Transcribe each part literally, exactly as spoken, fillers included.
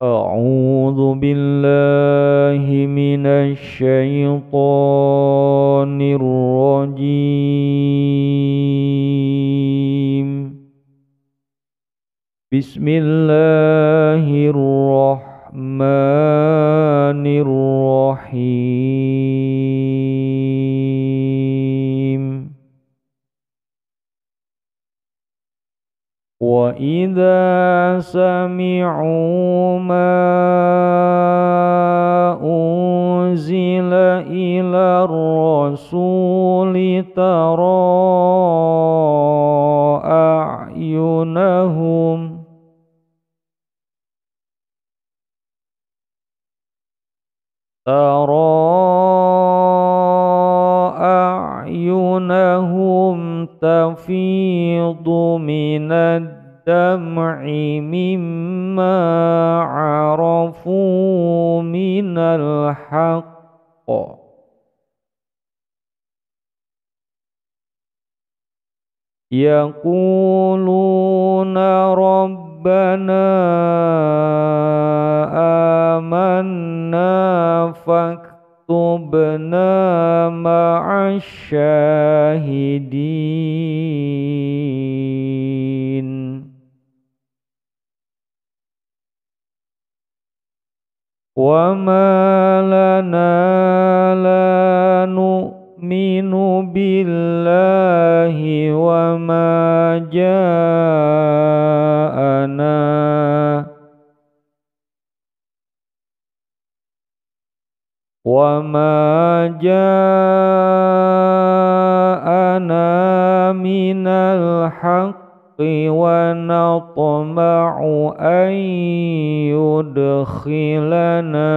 أعوذ بالله من الشيطان الرجيم. بسم الله الرحمن الرحيم. وَإِذَا سَمِعُوا مَا أُنزِلَ إِلَى الرَّسُولِ تَرَى أَعْيُنَهُمْ تَرَى أَعْيُنَهُمْ تَفِيضُ مِنَ الدَّمْعِ مِمَّا عَرَفُوا مِنَ الْحَقِّ يَقُولُونَ رَبَّنَا آمَنَّا فاكتبنا مع الشاهدين. وما لنا لا نؤمن بالله وما جاءنا وما جاءنا من الحق ونطمع أن يدخلنا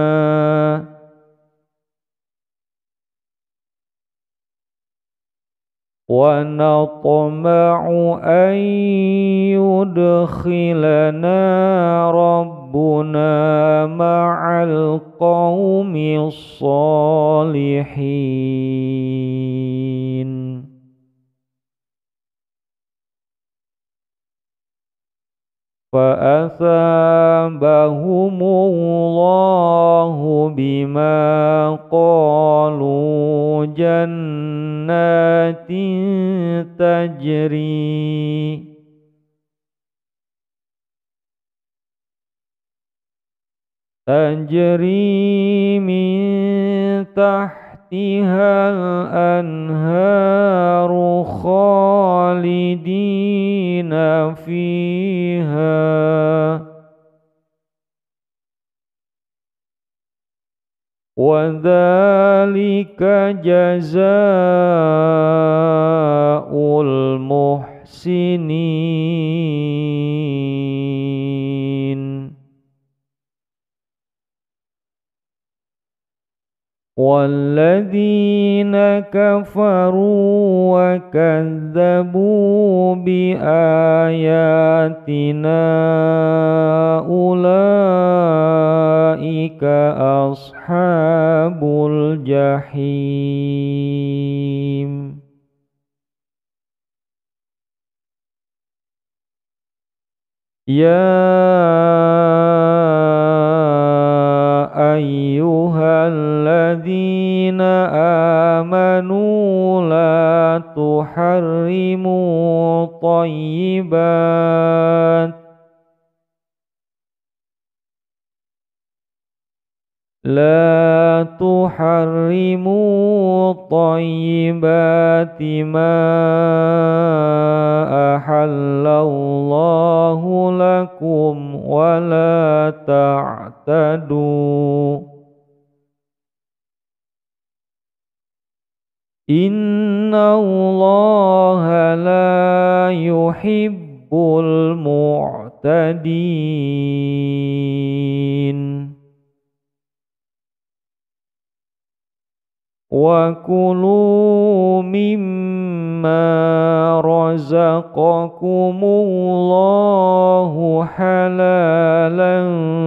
ونطمع أن يدخلنا ربنا مع القوم الصالحين. فأثابهم الله بما قالوا جنات تجري تجري من تحتها الأنهار خالدين فيها وذلك جزاء المحسنين. والذين كفروا وكذبوا بآياتنا أولئك أصحاب الجحيم. يا أيها الذين آمنوا لا تحرموا طيبات لا تحرموا طيبات ما أحل الله لكم ولا تعتدوا إن الله لا يحب المعتدين. وكلوا مما رزقكم الله حلالا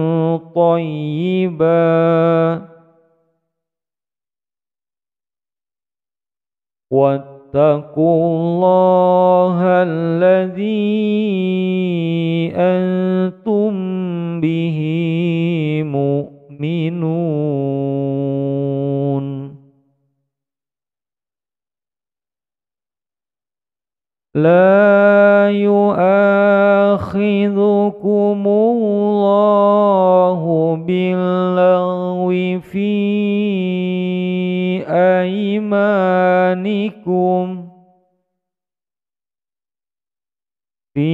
طيبا واتقوا الله الذي أنتم به لا يؤاخذكم الله باللغو في أيمانكم في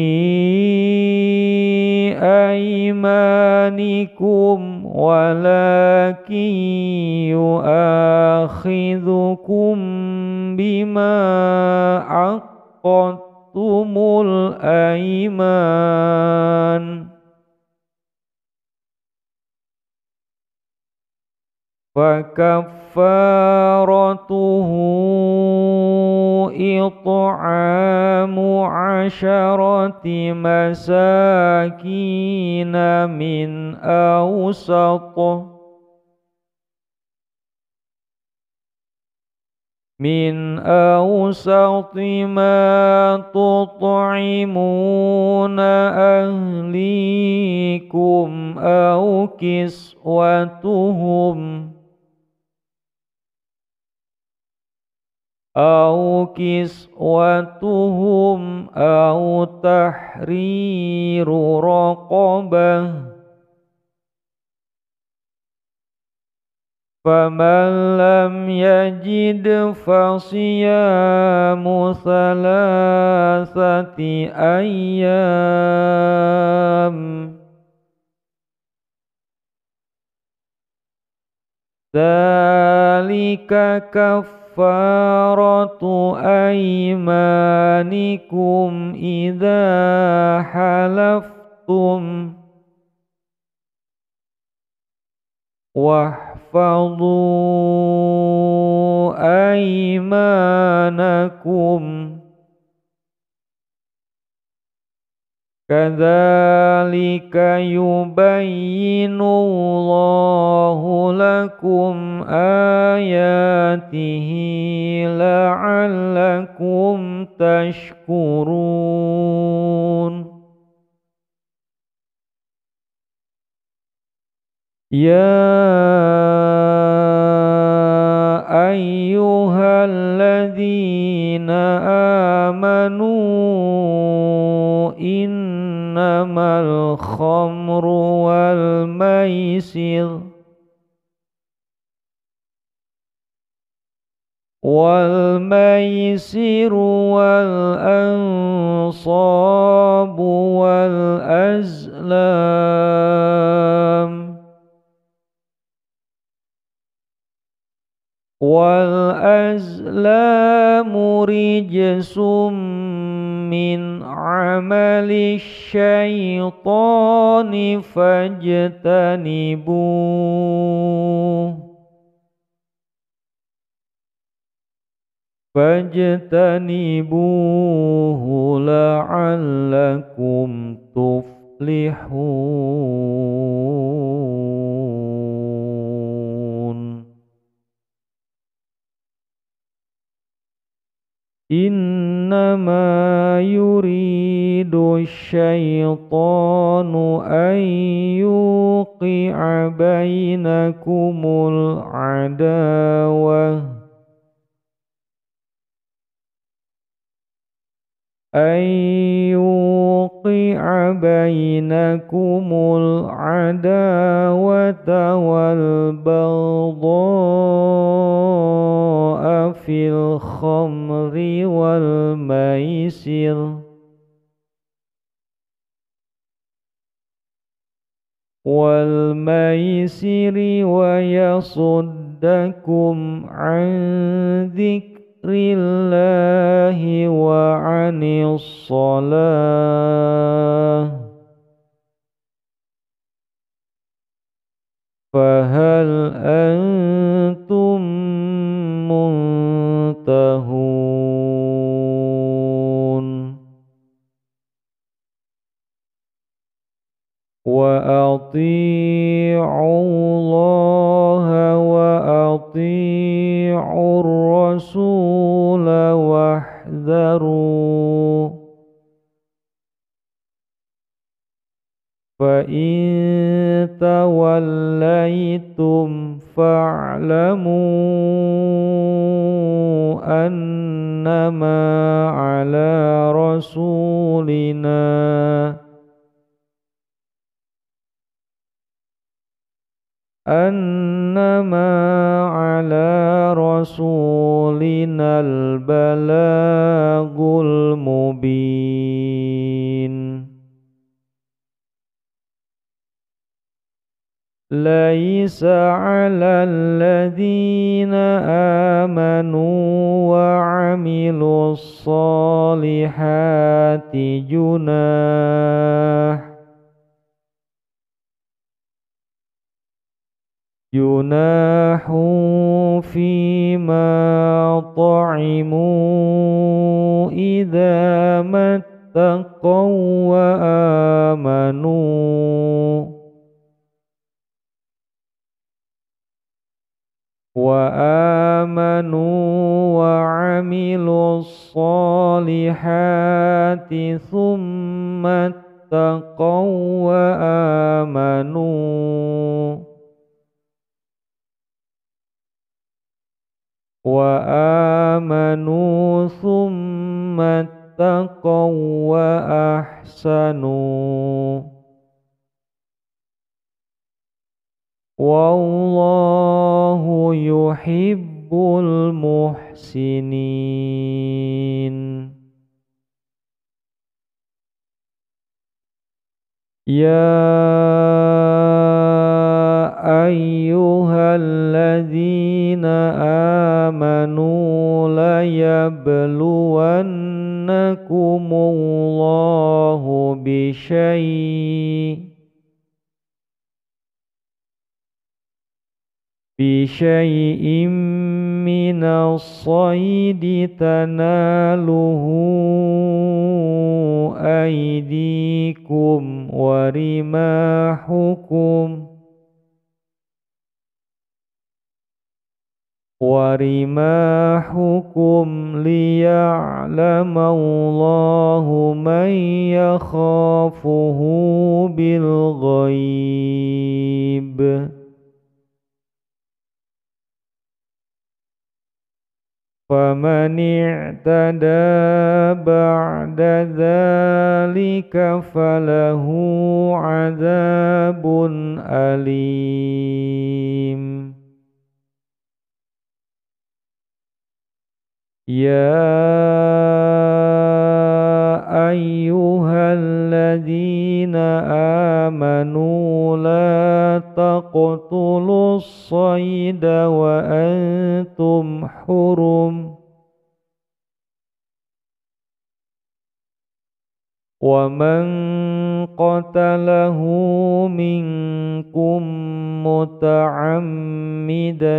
أيمانكم ولكن يؤاخذكم بما عقدتم الأيمان فكفارته إطعام عشرة مساكين من أوسط من أوسط ما تطعمون أهليكم أو كسوتهم أو كسوتهم أو تحرير رقبة فمن لم يجد فصيام ثلاثة أيام ذلك كفارة أيمانكم إذا حلفتم واحفظوا أيمانكم كذلك يبين الله لكم آياته لعلكم تشكرون يا أيها الذين آمنوا إنما الخمر والميسر والميسر والأنصاب والأزلام والأزلام رجس من عمل الشيطان فاجتنبوه فاجتنبوه لعلكم تفلحون إنما يريد الشيطان أن يوقع بينكم العداوة أن يوقع بينكم العداوة والبغضاء في الخمر والميسر والميسر ويصدكم عن ذكر الله وعن الصلاة فهل أنتم منتهون وأطيعوا الله وأطيعوا الرسول واحذروا فإن توليتم فاعلموا أنما على رسولنا أنما على رسولنا البلاغ المبين ليس على الذين آمنوا وعملوا الصالحات جناح جناح فيما طعموا إذا ما اتقوا وآمنوا وآمنوا وعملوا الصالحات ثم اتقوا وآمنوا وآمنوا ثم اتقوا وأحسنوا والله يحب المحسنين يا أيها الذين آمنوا ليبلونكم الله بشيء بشيء من الصيد تناله أيديكم ورماحكم ورماحكم ليعلم الله من يخافه بالغيب فمن اعتدى بعد ذلك فله عذاب أليم يا أيها الذين آمنوا لا تقتلوا الصيد وأنتم حرم ومن قتله منكم متعمدا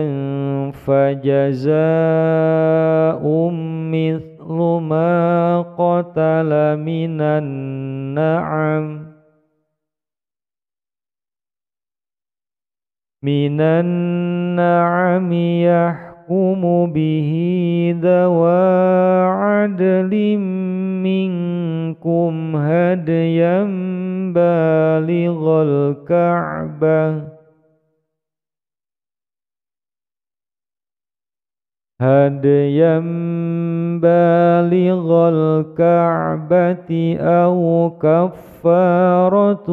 فجزاء مثل ما قتل من النعم من النعم يحكم به ذوى عدل منكم هديا بالغ الكعبة هديا بالغ الكعبة أو كفارة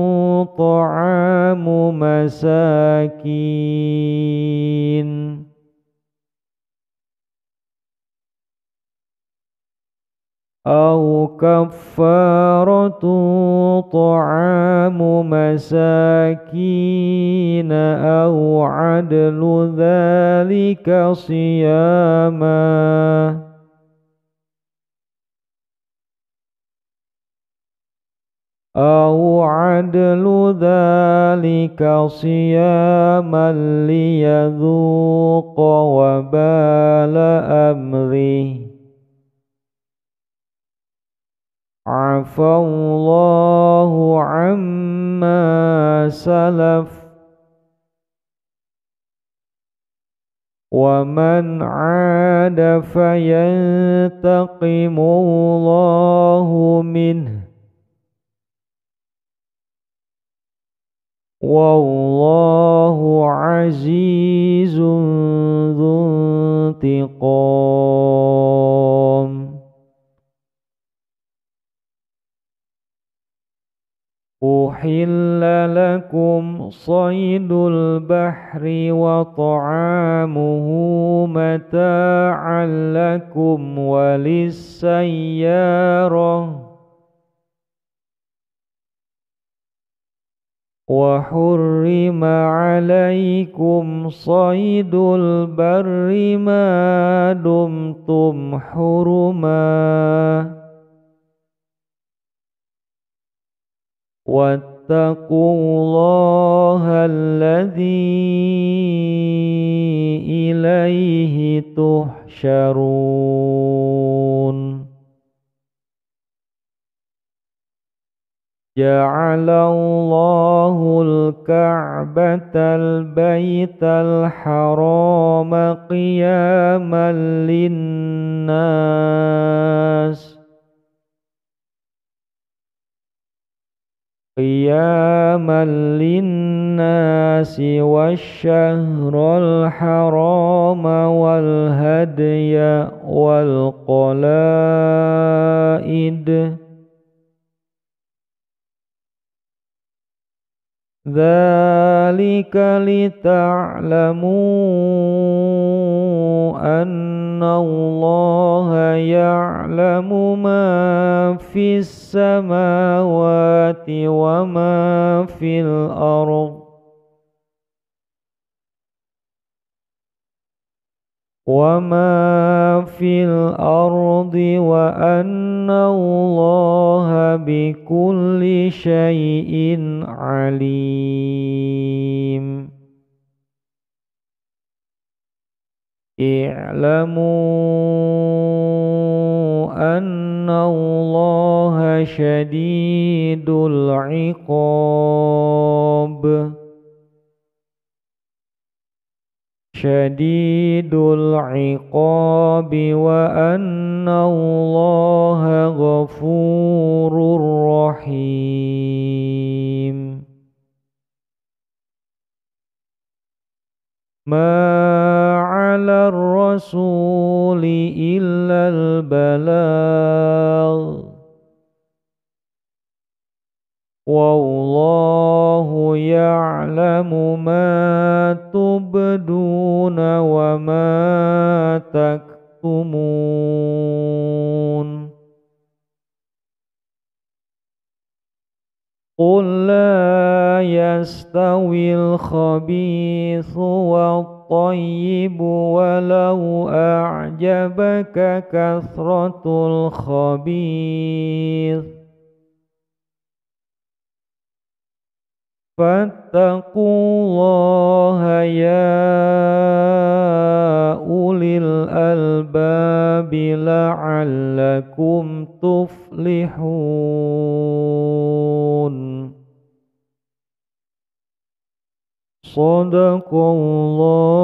طعام مساكين أو كفارة طعام مساكين أو عدل ذلك صياما أو عدل ذلك صياما ليذوق وبال أمره عفى الله عما سلف ومن عاد فينتقم الله منه والله عزيز ذو انتقام أحل لكم صيد البحر وطعامه متاعا لكم وللسيارة وحرم عليكم صيد البر ما دمتم حرما واتقوا الله الذي إليه تحشرون جعل الله الكعبة البيت الحرام قياما للناس قياما للناس والشهر الحرام والهدي والقلائد ذلك لتعلموا أن الله يعلم ما في السماوات وما في الأرض وما في الأرض وأن الله بكل شيء عليم اعلموا أن الله شديد العقاب شديد العقاب وأن الله غفور رحيم ما على الرسول إلا البلاغ والله يعلم ما تبدون وما تكتمون قل لا يستوي الخبيث والطيب ولو أعجبك كثرة الخبيث فاتقوا الله يا أولي الألباب لعلكم تفلحون صدق الله